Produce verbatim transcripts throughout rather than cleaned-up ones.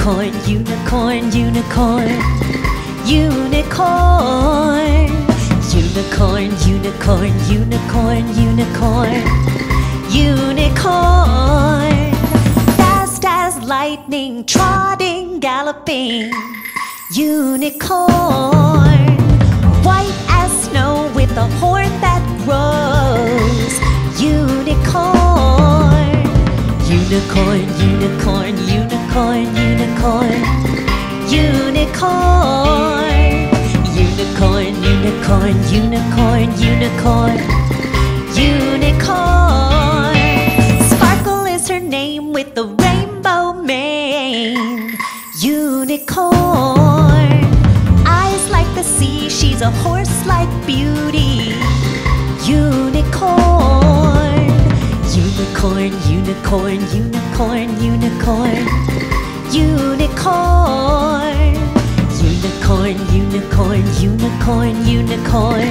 Unicorn, unicorn, unicorn, unicorn, unicorn, unicorn, unicorn, unicorn, unicorn. Fast as lightning, trotting, galloping, unicorn. White as snow with a horn that grows, unicorn. Unicorn, unicorn, unicorn, unicorn, unicorn, unicorn, unicorn, unicorn, unicorn, unicorn. Sparkle is her name with the rainbow mane, unicorn. Eyes like the sea, she's a horse-like beauty, unicorn. Unicorn, unicorn, unicorn, unicorn, unicorn, unicorn, unicorn, unicorn, unicorn,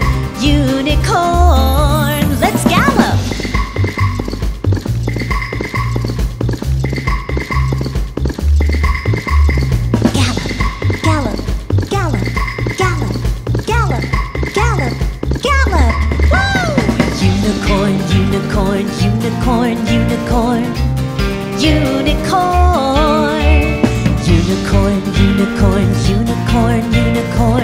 unicorn. Let's gallop! Gallop, gallop, gallop, gallop, gallop, gallop, gallop. Woo! Unicorn, unicorn, unicorn, unicorn, unicorn, unicorn, unicorn, unicorn, unicorn.